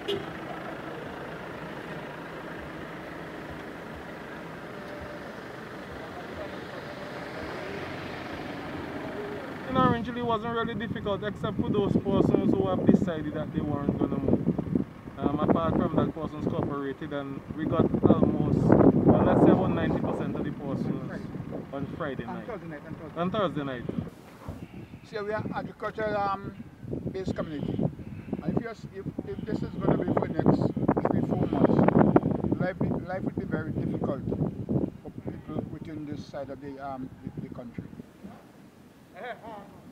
Originally wasn't really difficult except for those persons who have decided that they weren't going to move. Apart from that, persons cooperated, and we got almost, well, let's say about 90% of the persons on Friday night. And Thursday night. See, we are agricultural based community. And if this is going to be for the next 3-4 months, life would be very difficult for people within this side of the country.